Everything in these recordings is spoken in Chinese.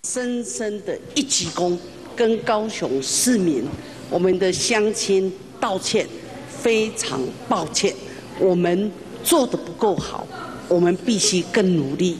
深深的一鞠躬，跟高雄市民、我们的乡亲道歉，非常抱歉，我们做得不够好，我们必须更努力。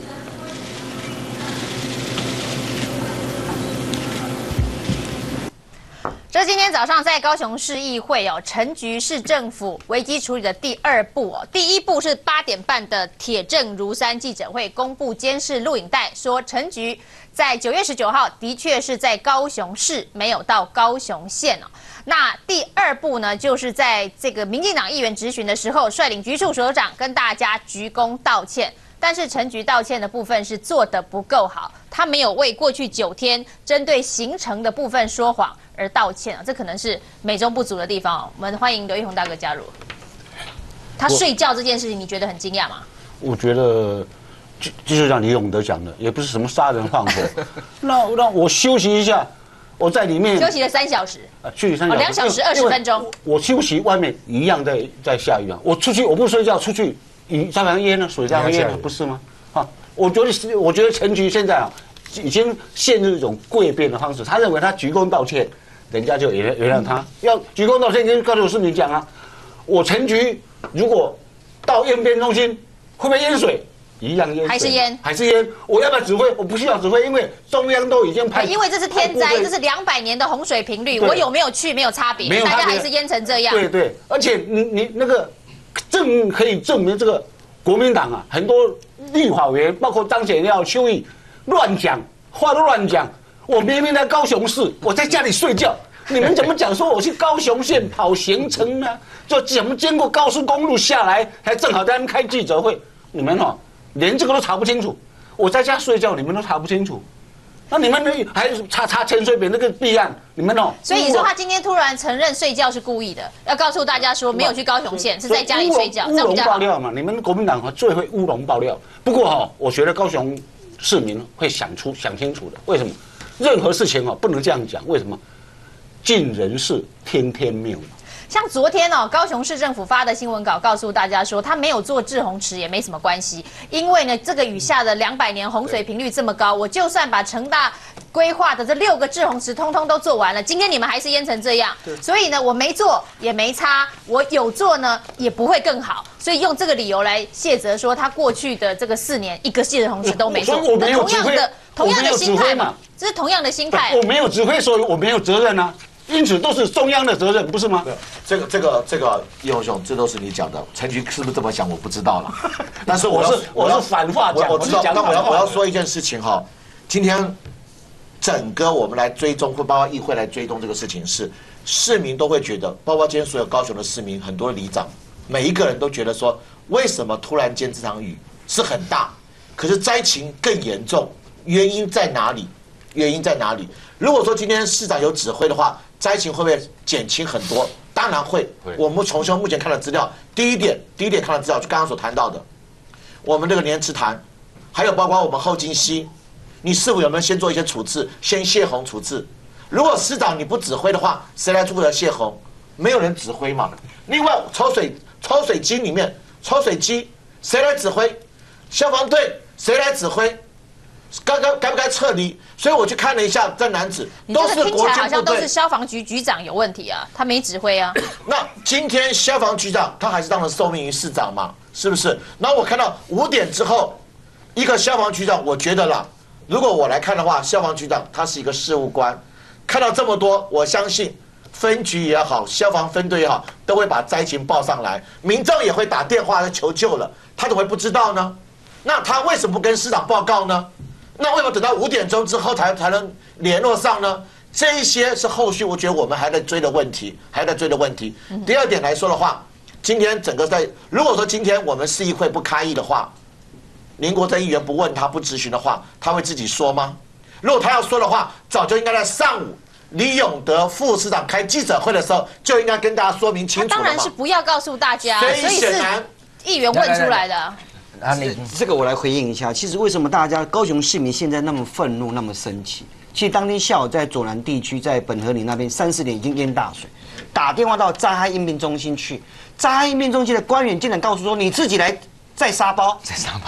这今天早上在高雄市议会陈菊市政府危机处理的第2步第1步是8点半的铁证如山记者会公布监视录影带，说陈菊在9月19号的确是在高雄市，没有到高雄县那第2步呢，就是在这个民进党议员质询的时候，率领局处首长跟大家鞠躬道歉。但是陈菊道歉的部分是做得不够好，他没有为过去9天针对行程的部分说谎而道歉这可能是美中不足的地方我们欢迎刘奕宏大哥加入。他睡觉这件事情，你觉得很惊讶吗？ 我觉得就是像李永德讲的，也不是什么杀人放火，让我休息一下，我在里面休息了3小时， 去3小时， 2小时20分钟。 我休息，外面一样在下雨我出去我不睡觉，出去雨在旁边淹了，水在旁边淹了，不是吗？我觉得陈菊现在已经陷入一种诡辩的方式，他认为他鞠躬道歉，人家就原谅他。要鞠躬道歉，跟高雄市民讲我陈菊如果到验边中心，会不会淹水？一样淹，还是淹。我要不要指挥？我不需要指挥，因为中央都已经派。 因为这是天灾，这是200年的洪水频率，我有没有去没有差别，大家还是淹成这样。 对，而且你那个可以证明这个国民党很多立法委员，包括张显耀、邱毅，乱讲话都乱讲。我明明在高雄市，我在家里睡觉，你们怎么讲说我去高雄县跑行程呢？就怎么经过高速公路下来，还正好在那边开记者会，你们连这个都查不清楚。我在家睡觉，你们都查不清楚。那你们还查陈水扁那个弊案，你们所以你说他今天突然承认睡觉是故意的，要告诉大家说没有去高雄县，是在家里睡觉， 乌龙爆料嘛。你们国民党最会乌龙爆料。不过我觉得高雄市民会想清楚的。为什么？任何事情不能这样讲。为什么？尽人事，听天命。 像昨天高雄市政府发的新闻稿告诉大家说，他没有做滞洪池也没什么关系，因为呢这个雨下的200年洪水频率这么高，我就算把成大规划的这6个滞洪池通通都做完了，今天你们还是淹成这样，所以呢我没做也没差，我有做呢也不会更好，所以用这个理由来卸责说他过去的这个4年1个滞洪池都没做，同样的心态嘛，这是同样的心态。 我没有指挥，所以我没有责任因此都是中央的责任，不是吗？ 这个叶宏兄，这都是你讲的。陈菊是不是这么想，我不知道了。但是我是反话讲， 我知道。但我要说一件事情今天整个我们来追踪，或包括议会来追踪这个事情，是市民都会觉得，包括今天所有高雄的市民，很多里长，每一个人都觉得说，为什么突然间这场雨是很大，可是灾情更严重？原因在哪里？如果说今天市长有指挥的话，灾情会不会减轻很多？当然会。我们从目前看的资料，第一点看的资料，就刚刚所谈到的，我们这个莲池潭，还有包括我们后金溪，你是否有没有先做一些处置，先泄洪处置？如果市长你不指挥的话，谁来负责泄洪？没有人指挥嘛。另外，抽水机里面，抽水机谁来指挥？消防队谁来指挥？该不该撤离？所以我去看了一下，在楠梓都是国军部队。听起来好像都是消防局局长有问题他没指挥那今天消防局长他还是当了受命于市长嘛，是不是？那我看到5点之后，一个消防局长，我觉得啦，如果我来看的话，消防局长他是一个事务官，看到这么多，我相信分局也好，消防分队也好，都会把灾情报上来，民众也会打电话来求救了，他怎么会不知道呢？那他为什么不跟市长报告呢？那为什么等到5点钟之后才能联络上呢？这一些是后续我觉得我们还在追的问题，第2点来说的话，今天整个如果说今天我们市议会不开议的话，林国珍议员不问他不质询的话，他会自己说吗？如果他要说的话，早就应该在上午李永德副市长开记者会的时候就应该跟大家说明清楚了嘛。 当然是不要告诉大家， 所以显然议员问出来的。 这个我来回应一下。其实为什么大家高雄市民现在那么愤怒、那么生气？其实当天下午在左南地区，在本河里那边3、4点已经淹大水，打电话到灾害应变中心去，灾害应变中心的官员竟然告诉说你自己来再沙包，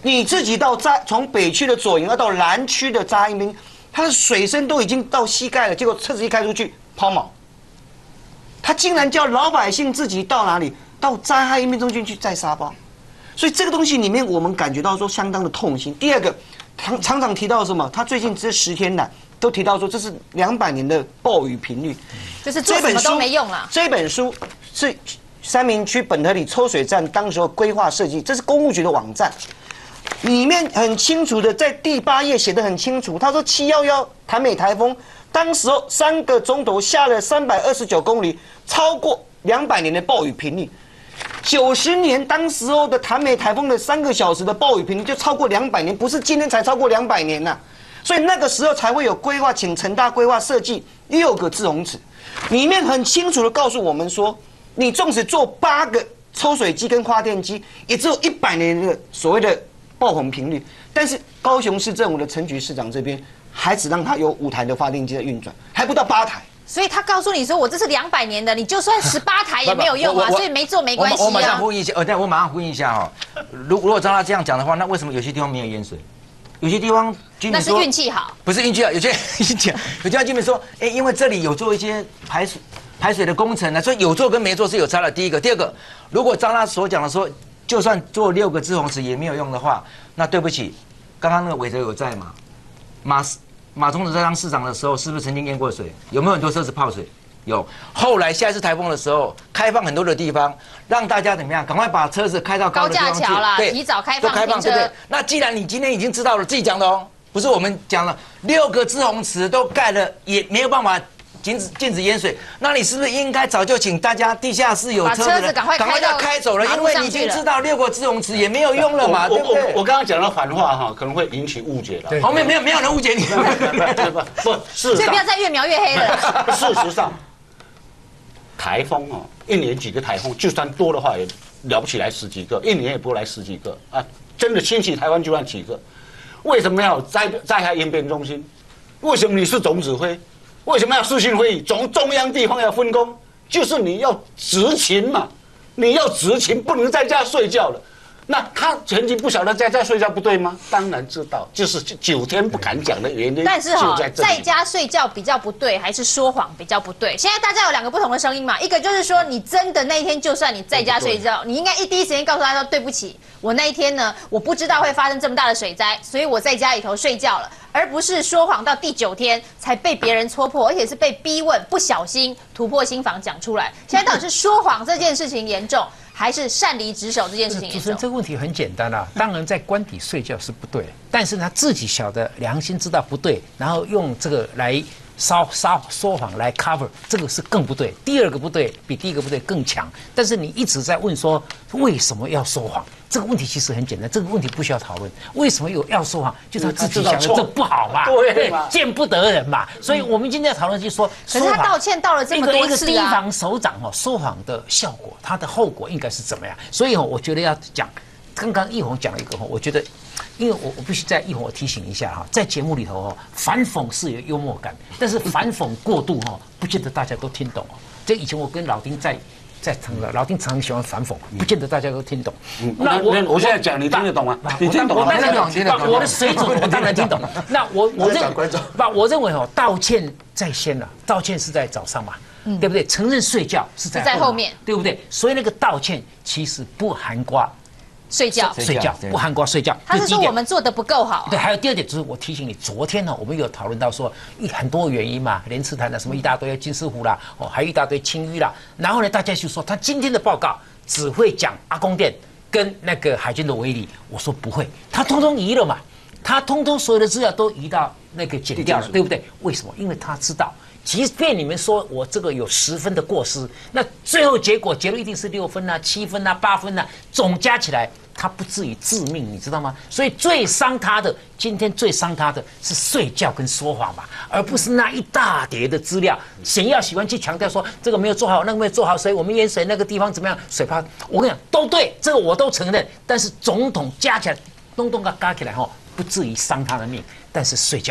你自己从北区的左营要到南区的扎营兵，它的水深都已经到膝盖了，结果车子一开出去抛锚。他竟然叫老百姓自己到哪里？到灾害应变中心去载沙包。所以这个东西里面，我们感觉到说相当的痛心。第二个，厂长提到什么？他最近这10天来都提到说，这是200年的暴雨频率， 就是做什么都没用了。 这本书是三民区本河里抽水站当时候规划设计，这是公务局的网站，里面很清楚的在第8页写得很清楚。他说711台美台风，当时候3个钟头下了329公里，超过200年的暴雨频率。90年当时候的台美台风的3个小时的暴雨频率就超过200年，不是今天才超过200年呐、所以那个时候才会有规划，请成大规划设计6个滞洪池，里面很清楚的告诉我们说，你纵使做8个抽水机跟发电机，也只有100年的所谓的爆洪频率。但是高雄市政府的陈菊市长这边还只让他有5台的发电机在运转，还不到8台。 所以他告诉你说，我这是200年的，你就算18台也没有用啊，所以没做没关系啊。 我马上呼应一下，我马上呼应一下哈。如果照他这样讲的话，那为什么有些地方没有淹水？有些地方居民说那是运气好， 不是运气好。有些地方居民说，因为这里有做一些排水的工程呢，所以有做跟没做是有差的。第一个，第二个，如果照他所讲的说，就算做6个滞洪池也没有用的话，那对不起，刚刚那个韦哲有在吗？马总统在当市长的时候，是不是曾经淹过水？有没有很多车子泡水？有。后来下一次台风的时候，开放很多的地方，让大家怎么样？赶快把车子开到高的地方去。 高架桥啦， 对， 提早开放停车。 对不对？那既然你今天已经知道了，自己讲的哦，不是我们讲了，6个滞洪池都盖了，也没有办法禁止淹水，那你是不是应该早就请大家地下室有车把车子赶快要开走了？因为你已经知道6个滞洪池也没有用了嘛，对不对？ 我刚刚讲的反话哈，可能会引起误解了。 后面没有人误解你。 不，事实所以上不要再越描越黑了。 事实上，台风哦，1年几个台风，就算多的话也了不起来10几个，1年也不会来10几个啊！真的侵袭台湾就算几个。为什么要灾害应变中心？为什么你是总指挥？为什么要视讯会议？从中央地方要分工，就是你要执勤嘛，你要执勤，不能在家睡觉了。那他曾经不晓得在家睡觉不对吗？当然知道，就是9天不敢讲的原因。 但是哈，在家家睡觉比较不对，还是说谎比较不对？现在大家有2个不同的声音嘛，一个就是说，你真的那一天就算你在家睡觉，你应该第一时间告诉他说，对不起，我那一天呢，我不知道会发生这么大的水灾，所以我在家里头睡觉了，而不是说谎到第9天才被别人戳破，而且是被逼问，不小心突破心防讲出来。现在到底是说谎这件事情严重，还是擅离职守这件事情严重？ 这个问题很简单啊，当然在官邸睡觉是不对，但是他自己晓得良心知道不对，然后用这个来说谎来 cover， 这个是更不对。第2个不对比第1个不对更强，但是你一直在问说为什么要说谎？这个问题其实很简单，这个问题不需要讨论。为什么要说谎？就是他自己想的这不好嘛，对，见不得人嘛。所以我们今天要讨论就是说， 可是他道歉道了这么多次啊， 一个地方首长说谎的效果，他的后果应该是怎么样？所以我觉得要讲，刚刚奕弘讲了一个我觉得。因为我必须在一会儿提醒一下哈，在节目里头反讽是有幽默感，但是反讽过度不见得大家都听懂哦。这以前我跟老丁在谈了，老丁常喜欢反讽，不见得大家都听懂。 那我现在讲，你听得懂吗？你听懂吗？ 我的水准我当然听懂。那我认为道歉在先了，道歉是在早上嘛，对不对？承认睡觉是在后面，对不对？所以那个道歉其实不含瓜。睡觉不含瓜睡觉。 他是说我们做的不够好。 对，还有第2点就是我提醒你，昨天我们有讨论到说很多原因嘛，连池潭的什么一大堆金丝湖啦，还有一大堆清淤啦，然后呢，大家就说他今天的报告只会讲阿公店跟那个海军的围篱，我说不会，他通通移了嘛，他通通所有的资料都移到那个剪掉了，对不对？为什么？因为他知道。即便你们说我这个有10分的过失，那最后结论一定是6分啊、7分啊、8分啊，总加起来，他不至于致命，你知道吗？所以最伤他的，今天最伤他的是睡觉跟说谎嘛，而不是那一大叠的资料。谁要喜欢去强调说这个没有做好，那个没有做好，所以我们淹水那个地方怎么样，水泡，我跟你讲都对，这个我都承认。但是总统加起来，东加起来不至于伤他的命，但是睡觉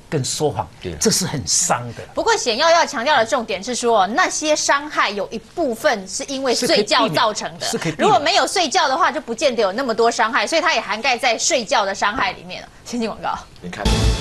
跟说谎，这是很伤的。 不过显耀要强调的重点是说，那些伤害有一部分是因为睡觉造成的，如果没有睡觉的话，就不见得有那么多伤害，所以它也涵盖在睡觉的伤害里面了。先进广告， 你看。